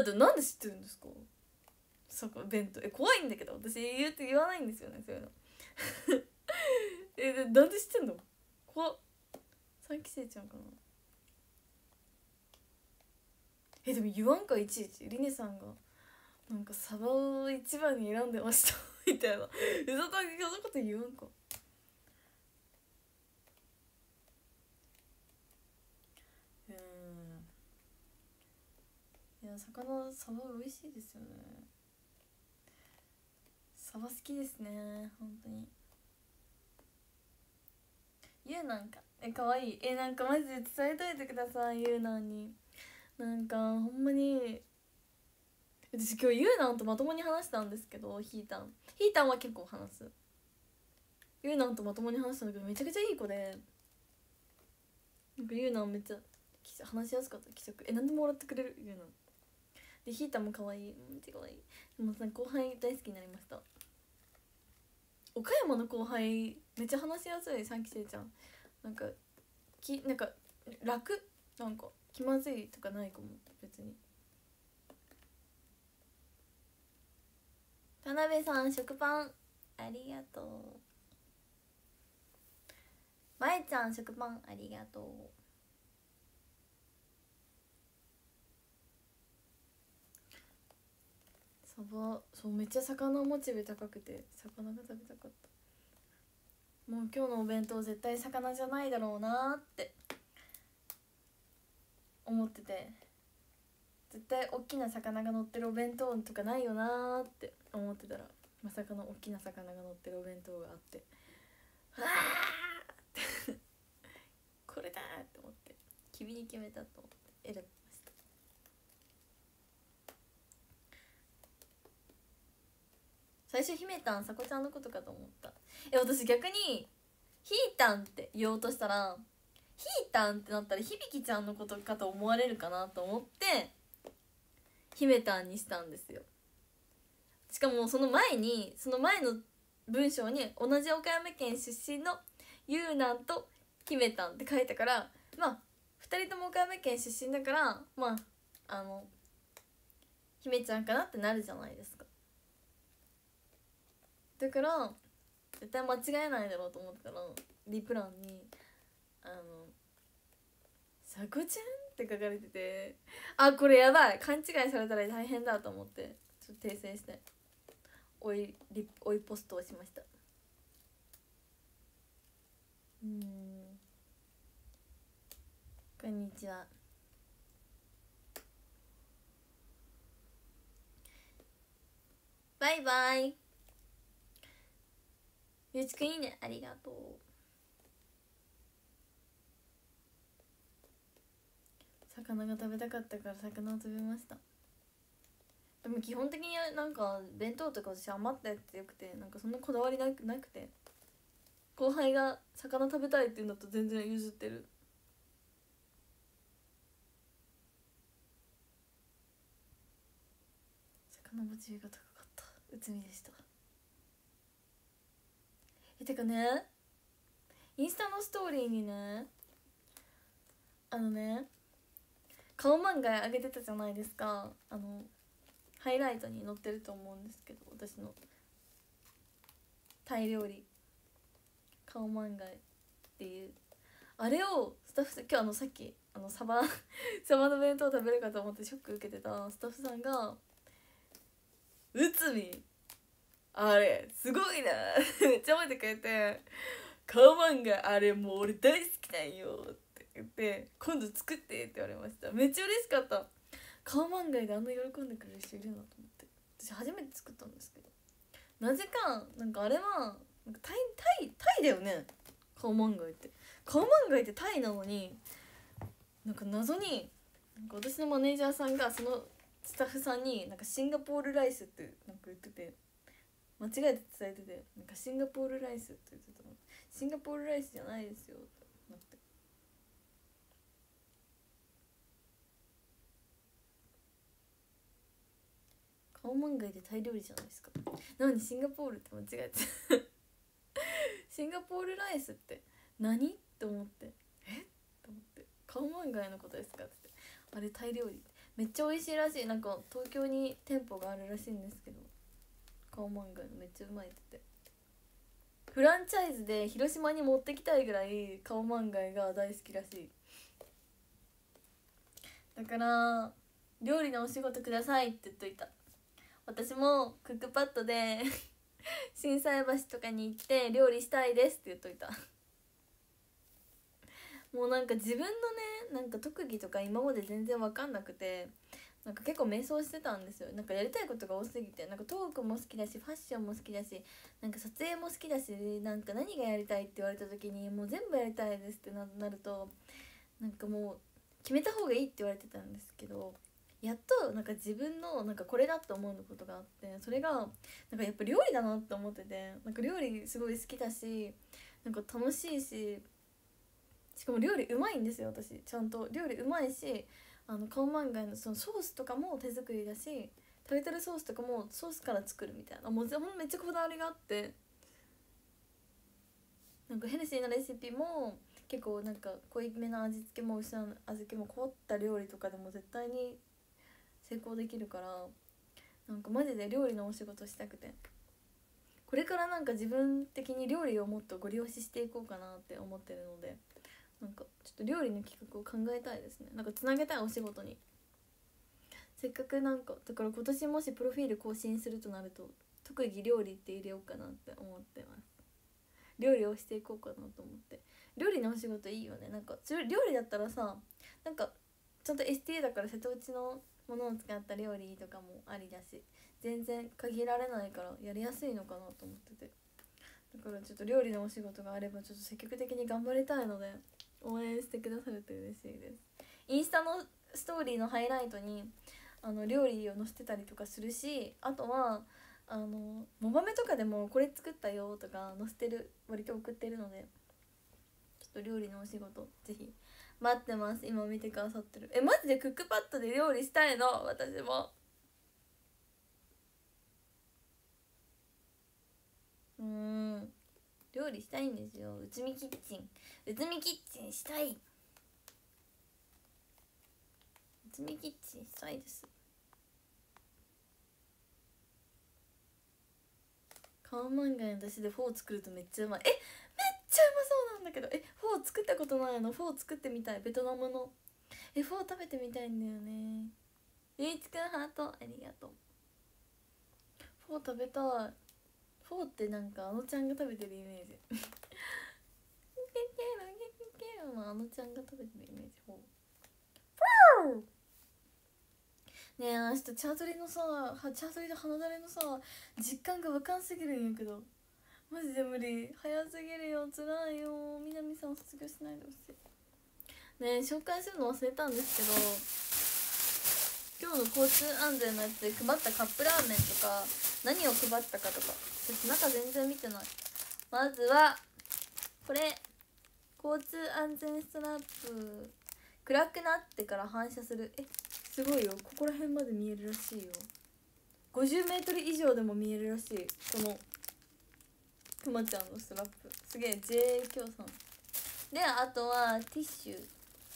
なんで知ってるんですか、そこ弁当。怖いんだけど、私言わないんですよね、そういうのなんで知ってんの、怖っ。3期生ちゃんかな。でも言わんか、いちいちリネさんがなんかサバを一番に選んでましたみたいな、そんなこと言わんか。いやサバ美味しいですよね。サバ好きですね、本当に。ゆうなんかかわいい。なんかマジで伝えといてください、ゆうなんに。なんかほんまに私今日ゆうなんとまともに話したんですけど、ひーたんは結構話す。ゆうなんとまともに話したんだけど、めちゃくちゃいい子で、なんかゆうなんめっちゃ話しやすかった、気さく。何でも笑ってくれるゆうなんで、ひーたんも可愛い、めっちゃ可愛い。でも後輩大好きになりました。岡山の後輩めっちゃ話しやすい、3期生ちゃん。なんか楽、なんか気まずいとかないかも、別に。田辺さん食パンありがとう。まえちゃん食パンありがとう。サバ、そうめっちゃ魚モチベ高くて、魚が食べたかった。もう今日のお弁当絶対魚じゃないだろうなって思ってて、絶対大きな魚が乗ってるお弁当とかないよなって思ってたら、まさかの大きな魚が乗ってるお弁当があって、はあってこれだって思って、君に決めたと思って選びました。最初姫たんさこちゃんのことかと思った。私逆にひーたんって言おうとしたら、ひーたんってなったらひびきちゃんのことかと思われるかなと思って姫たんにしたんですよ。しかもその前の文章に同じ岡山県出身のゆうなんと姫たんって書いたから、まあ2人とも岡山県出身だから、まあ姫ちゃんかなってなるじゃないですか。だから絶対間違えないだろうと思ったら、リプランにさこちゃんって書かれてて、これやばい、勘違いされたら大変だと思ってちょっと訂正して追いポストをしました。こんにちは。バイバイ。ゆうちくんいいね、ありがとう。 魚が食べたかったから魚を食べました。でも基本的になんか弁当とか私余ったやつよくて、なんかそんなこだわりなくて、後輩が魚食べたいって言うんだと全然譲ってる。魚も自由が高かった。うつみでした。てかね、インスタのストーリーにね、顔漫画上げてたじゃないですか。ハイライトに載ってると思うんですけど、私のタイ料理顔漫画っていうあれをスタッフさん、今日さっきサバの弁当食べるかと思ってショック受けてたスタッフさんが「内海あれすごいな」めっちゃ褒めてくれて「顔漫画あれもう俺大好きなんよ」って言って「今度作って」って言われました。めっちゃ嬉しかった。顔漫画であんな喜んでくれる人いるなと思って、私初めて作ったんですけど、なぜかなんかあれはなんかタイだよね。顔漫画って顔漫画ってタイなのに、なんか謎になんか私のマネージャーさんがそのスタッフさんになんかシンガポールライスってなんか言ってて、間違えて伝えてて、なんかシンガポールライスって言ってたの。シンガポールライスじゃないですよってなって、顔漫画でタイ料理じゃないですか。なのにシンガポールって間違えてシンガポールライスって何って思って、と思って、顔漫画のことですかって言って、あれタイ料理めっちゃ美味しいらしい。なんか東京に店舗があるらしいんですけど、顔漫画めっちゃうまいって言って、フランチャイズで広島に持ってきたいぐらい顔漫画が大好きらしい。だから料理のお仕事くださいって言っといた。私もクックパッドで心斎橋とかに行って料理したいですって言っといた。もうなんか自分のね、なんか特技とか今まで全然分かんなくて、なんか結構迷走してたんですよ。なんかやりたいことが多すぎて、なんかトークも好きだしファッションも好きだし、なんか撮影も好きだし、なんか何がやりたいって言われた時にもう全部やりたいですってなると、なんかもう決めた方がいいって言われてたんですけど、やっとなんか自分のなんかこれだと思うことがあって、それがなんかやっぱ料理だなって思ってて、なんか料理すごい好きだし、なんか楽しいし、しかも料理うまいんですよ私。ちゃんと料理うまいし、顔漫画のそのソースとかも手作りだし、タルタルソースとかもソースから作るみたいな、もうほんとめっちゃこだわりがあって、なんかヘルシーなレシピも結構なんか濃いめの味付けも薄い味付けも凝った料理とかでも絶対に成功できるから、なんかマジで料理のお仕事したくて、これからなんか自分的に料理をもっとご利用ししていこうかなって思ってるので、なんかちょっと料理の企画を考えたいですね。なんかつなげたいお仕事に。せっかくなんかだから今年もしプロフィール更新するとなると特技料理って入れようかなって思ってます。料理をしていこうかなと思って。料理のお仕事いいよね。なんか料理だったらさ、なんかちゃんと STA だから瀬戸内のものを使った料理とかもありだし、全然限られないからやりやすいのかなと思ってて、だからちょっと料理のお仕事があればちょっと積極的に頑張りたいので応援してくださると嬉しいです。インスタのストーリーのハイライトに料理を載せてたりとかするし、あとはモバメとかでもこれ作ったよとか載せてる、割と送ってるので、ちょっと料理のお仕事ぜひ待ってます。今見てくださってる。マジでクックパッドで料理したいの私も。料理したいんですよ。うつみキッチンしたい。うつみキッチンしたいです。顔漫画の出汁でフォー作るとめっちゃうまい。めっちゃうまそうなんだけど。フォー作ったことないの。フォー作ってみたい。ベトナムのフォー食べてみたいんだよね。ゆういちくんハートありがとう。フォー食べたい。フォーってなんかちゃんが食べてるイメージあのちゃんが食べてるイメージ。フォーねえ、明日チャートリのさ、チャートリで鼻だれのさ実感がわかんすぎるんやけど、マジで無理。早すぎるよ、辛いよ。南さん卒業しないでほしい。 ね、紹介するの忘れたんですけど、今日の交通安全のやつで配ったカップラーメンとか何を配ったかとか私中全然見てない。まずはこれ、交通安全ストラップ、暗くなってから反射する。すごいよ、ここら辺まで見えるらしいよ。50m以上でも見えるらしい、このくまちゃんのストラップ。すげえ J 協賛で、あとはティッシュ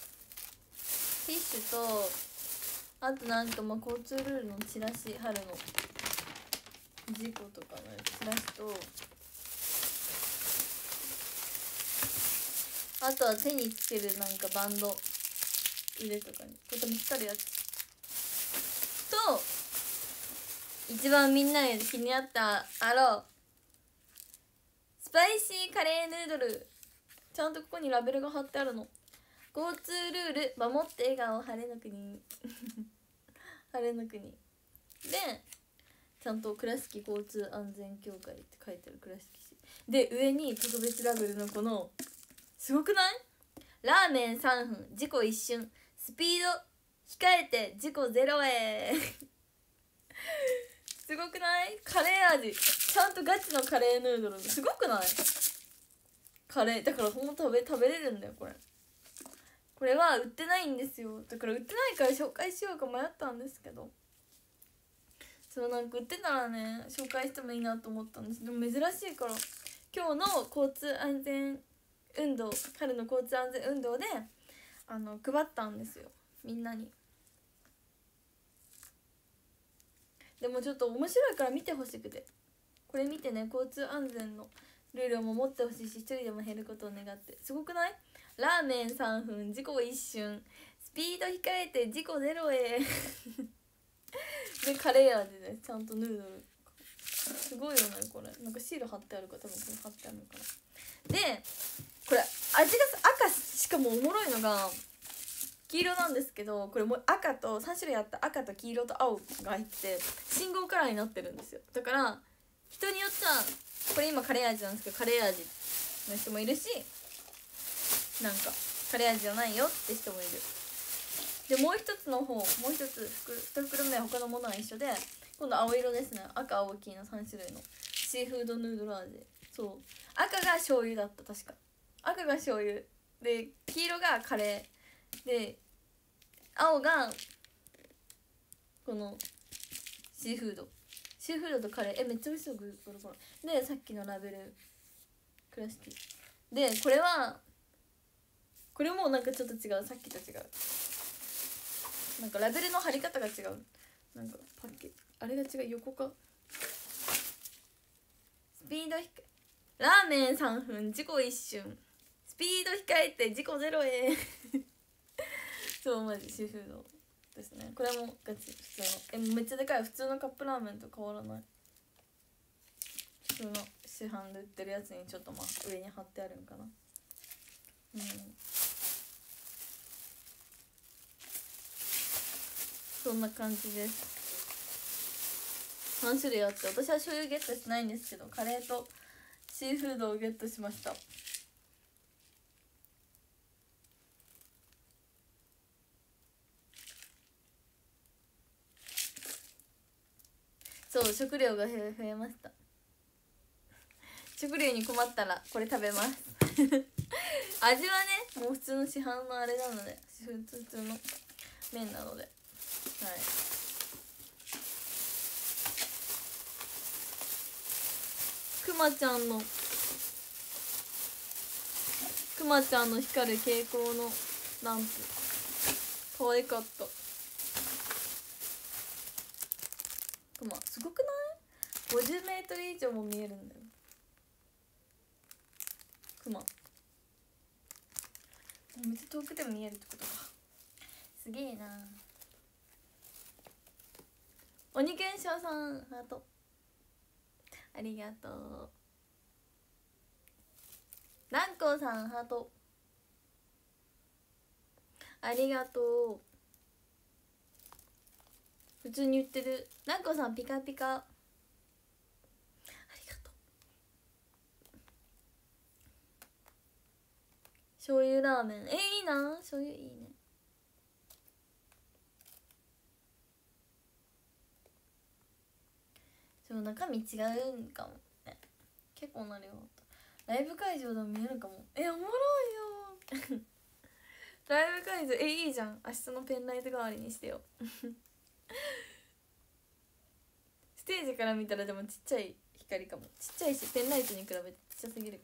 と、あとなんか交通ルールのチラシ、春の事故とかのチラシと、あとは手につけるなんかバンド、腕とかにとても光るやつと、一番みんなで気になったスパイシーカレーヌードル。ちゃんとここにラベルが貼ってあるの。交通ルール守って笑顔晴れの国晴れの国で、ちゃんと倉敷交通安全協会って書いてある。倉敷市で、上に特別ラベルのこの、すごくない？ラーメン3分事故一瞬、スピード控えて事故ゼロへすごくない？カレー味、ちゃんとガチのカレーヌードル。すごくない？カレーだからほんと食べれるんだよ。これは売ってないんですよ。だから売ってないから紹介しようか迷ったんですけど、なんか売ってたらね紹介してもいいなと思ったんです。でも珍しいから今日の交通安全運動、春の交通安全運動で配ったんですよ、みんなに。でもちょっと面白いから見てほしくて、これ見てね、交通安全のルールを守ってほしいし、一人でも減ることを願って。すごくない？ラーメン3分事故一瞬、スピード控えて事故ゼロへでカレー味でちゃんとヌードル、すごいよね。これなんかシール貼ってあるから多分これ貼ってあるのかな。でこれ味が赤、しかもおもろいのが黄色なんですけど、これもう赤と3種類あった赤と黄色と青が入って信号カラーになってるんですよ。だから人によってはこれ今カレー味なんですけど、カレー味の人もいるし、なんかカレー味じゃないよって人もいる。でもう一つ1袋目は他のものは一緒で、今度青色ですね。赤青黄の3種類のシーフードヌードル味。そう、赤が醤油だった、確か。赤が醤油で、黄色がカレーで、青がこのシーフードとカレー。めっちゃ美味しそう。ゴロゴロで、さっきのラベル倉敷で、これもなんかちょっと違う、さっきと違う。なんかラベルの貼り方が違う。なんかパッケージあれが違う、横か。スピードラーメン3分事故一瞬、スピード控えて事故ゼロへそう、マジシーフードですね。これもガチ普通のめっちゃでかい。普通のカップラーメンと変わらない。普通の市販で売ってるやつにちょっと上に貼ってあるんかな。そんな感じです。3種類あって、私は醤油ゲットしてないんですけど、カレーとシーフードをゲットしました。そう、食料が増えました。食料に困ったらこれ食べます味はねもう普通の市販のあれなので、普通の麺なので、はい。くまちゃんの光る蛍光のランプ、可愛かった。くますごくない？ 50m 以上も見えるんだよ、くま。めっちゃ遠くでも見えるってことか。すげえな。鬼現象さんハートありがとう。南光さんハートありがとう。普通に言ってる。南光さんピカピカありがとう。 醤油ラーメン、いいな、醤油いいね。そう中身違うんかもね。結構な量。ライブ会場でも見えるかも。おもろいよライブ会場いいじゃん。明日のペンライト代わりにしてよステージから見たらでもちっちゃい光かも。ちっちゃいしペンライトに比べてちっちゃすぎるから。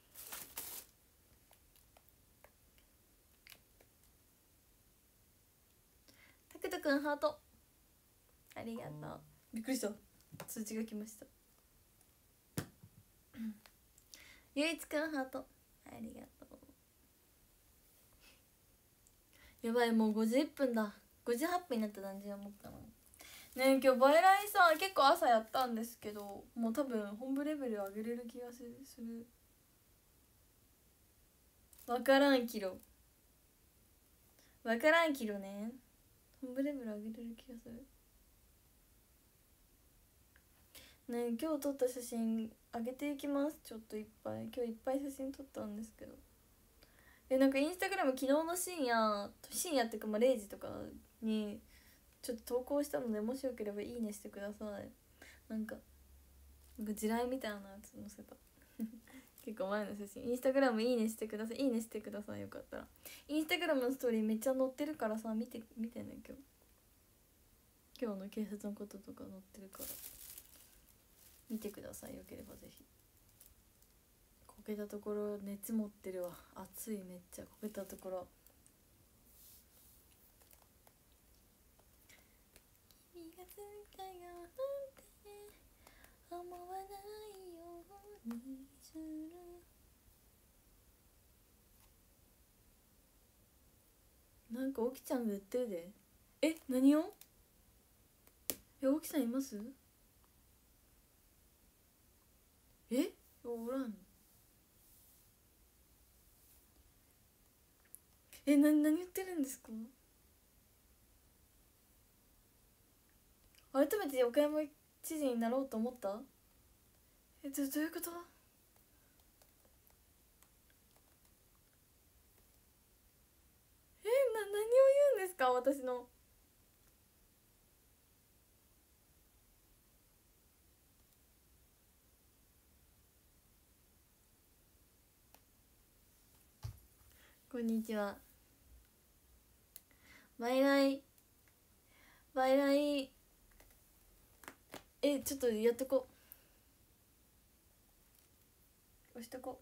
タクトくんハートありがとう。びっくりした、通知が来ましたゆいつくんハートありがとう。やばい、もう51分だ。58分になった感じは思ったのね。今日バイライさ結構朝やったんですけど、もう多分本部レベル上げれる気がする。わからんキロね。本部レベル上げれる気がするね。今日撮った写真上げていきます。ちょっといっぱい、今日いっぱい写真撮ったんですけど、なんかインスタグラム昨日の深夜っていうかまあ0時とかにちょっと投稿したので、もしよければいいねしてください。なんか地雷みたいなやつ載せた結構前の写真。インスタグラムいいねしてください。いいねしてください。よかったらインスタグラムのストーリーめっちゃ載ってるからさ、見てね。今日の警察のこととか載ってるから見てください。よければぜひ。こけたところ熱持ってるわ。暑い、めっちゃこけたところ。君がついたよって思わないようにする。なんか沖ちゃんが言ってるで。何を？沖さんいます？おらん。何言ってるんですか？改めて岡山知事になろうと思った？どういうこと？何を言うんですか私の。こんにちは。バイライちょっとやっとこ押しとこ。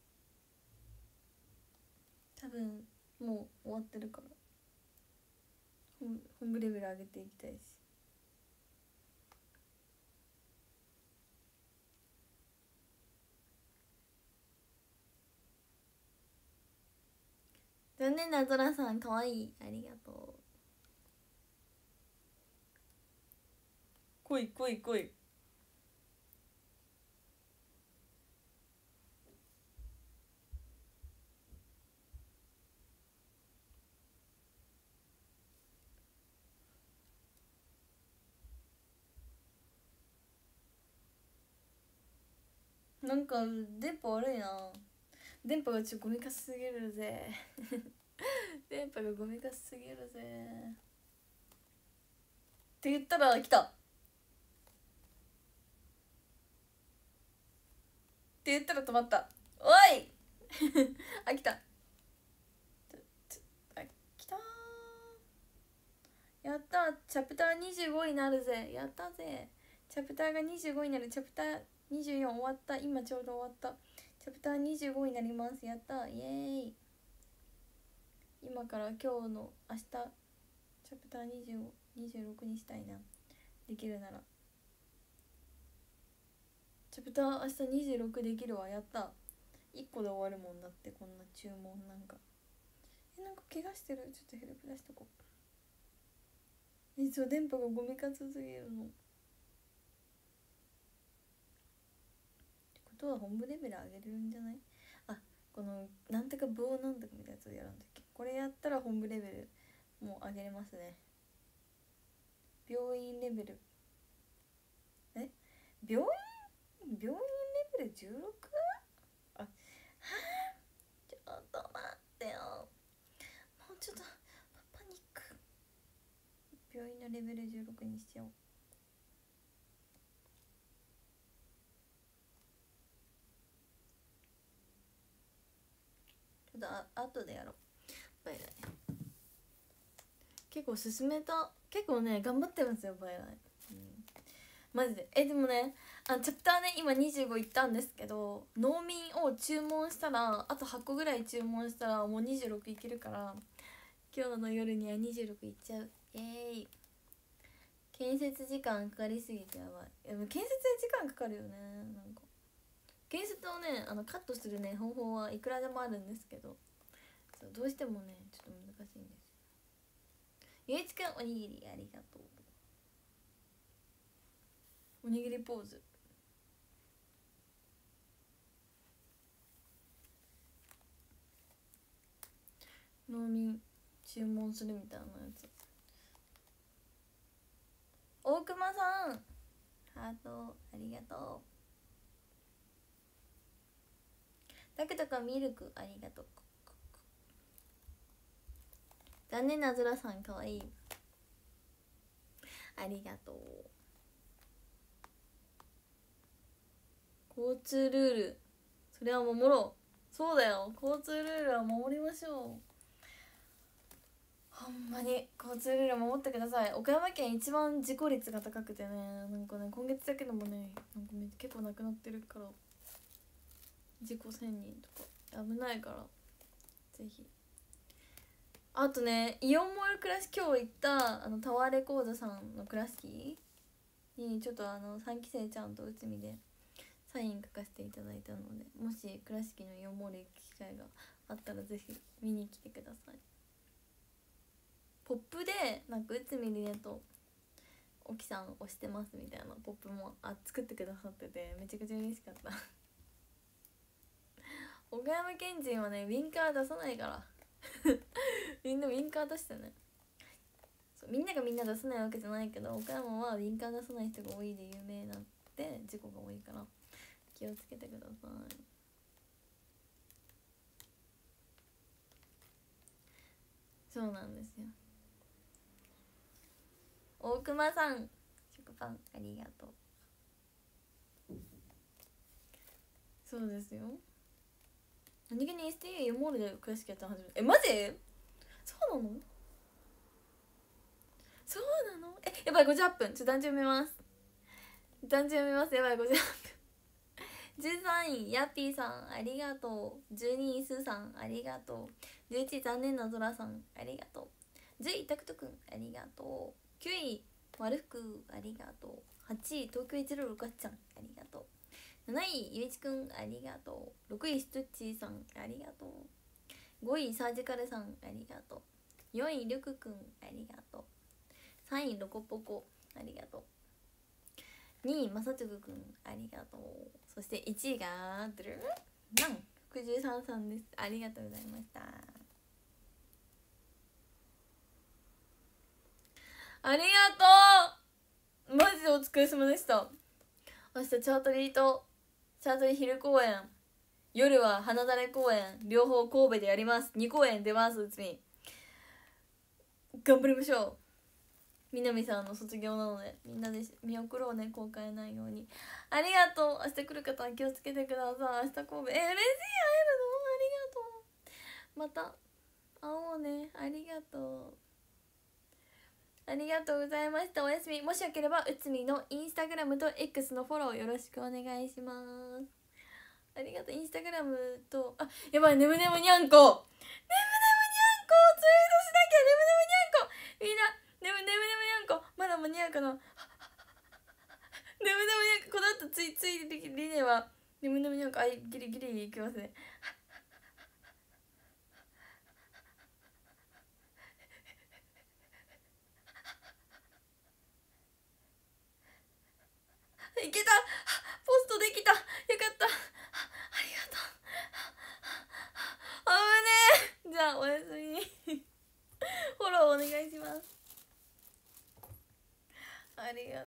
多分もう終わってるから本部レベル上げていきたいし。残念なゾラさんかわいい、ありがとう。来いなんか電波悪いな。電波がゴミかすぎるぜ電波がゴミかすぎるぜって言ったら来たって言ったら止まった。おい来た。来たやった。チャプター25になるぜ。やったぜ。チャプターが25になる。チャプター24終わった。今ちょうど終わった。チャプター25になります。やった。イエーイ。今から今日の明日チャプター25、26にしたいな。できるならチャプター明日26できるわ。やった。1個で終わるもんだって。こんな注文なんかなんか怪我してる。ちょっとヘルプ出しとこう。そう電波がゴミかすすぎるの。ってことは本部レベル上げれるんじゃない？このなんとか棒なんとかみたいなやつをやるんだっけ。これやったら本部レベルもう上げれますね。病院レベル病院レベル 16？ はあちょっと待レベル16にしちゃおう。ちょっと後でやろう。バイライ結構進めた、結構ね頑張ってますよバイライ、マジで。でもねチャプターね今25いったんですけど、農民を注文したらあと8個ぐらい注文したらもう26いけるから、今日の夜には26いっちゃう。イエーイ。建設時間かかりすぎてやばい。でも建設時間かかるよね。なんか建設をねカットするね方法はいくらでもあるんですけど、そうどうしてもねちょっと難しいんです。ゆういちくんおにぎりありがとう。おにぎりポーズ。農民注文するみたいなやつ。大熊さんハートありがとう。タクトかミルクありがとう。残念なずらさんかわいいありがとう。交通ルールそれは守ろう。そうだよ、交通ルールは守りましょう。ほんまに交通ルール守ってください。岡山県一番事故率が高くてね、なんかね今月だけでもねなんか結構なくなってるから、事故1000人とか危ないから、ぜひ。あとねイオンモール倉敷今日行ったタワーレコードさんの倉敷にちょっと3期生ちゃんと内海でサイン書かせていただいたので、もし倉敷のイオンモール行く機会があったらぜひ見に来てください。ポップでなんか内海りねと沖さん推してますみたいなポップも作ってくださっててめちゃくちゃ嬉しかった岡山県人はねウィンカー出さないからみんなウィンカー出してね。そうみんながみんな出さないわけじゃないけど、岡山はウィンカー出さない人が多いで有名なんで事故が多いから気をつけてください。そうなんですよ。大熊さん食パンありがとう。そうですよ。何気に STU ヨモールで詳しくやったの初めて。マジ？そうなの？そうなの？やばい58分。ちょっと団地読みます。団地読みます。やばい58分13位ヤッピーさんありがとう。12位スーさんありがとう。11位残念なゾラさんありがとう。10位タクトくんありがとう。9位丸福ありがとう。8位東京106かっちゃんありがとう。7位ゆういちくんありがとう。6位ストッチーさんありがとう。5位サージカルさんありがとう。4位りょくくんありがとう。3位ロコポコありがとう。2位まさつぐくんありがとう。そして1位がドゥルナン福13さんです。ありがとうございました。ありがとうマジでお疲れ様でした。明日チャートリーとチャートリー昼公演、夜は花だれ公演、両方神戸でやります。2公演出ます。うつみ頑張りましょう。南さんの卒業なのでみんなで見送ろうね、後悔ないように。ありがとう。明日来る方は気をつけてください。明日神戸嬉しい。会えるのありがとう。また会おうね。ありがとう。ありがとうございました。おやすみ。もしよければうつみのインスタグラムと X のフォローよろしくお願いします。ありがとう。インスタグラムとやばい、ねむねむにゃんこ、ねむねむにゃんこツイートしなきゃ。ねむねむにゃんこみんな、ねむねむにゃんこまだ間に合うかな。ねむねむにゃんこ、この後ついリネはねむねむにゃんこギリギリいきますね。いけた、ポストできた、よかった、ありがとう。あぶねえ。じゃあおやすみフォローお願いします。ありがとう。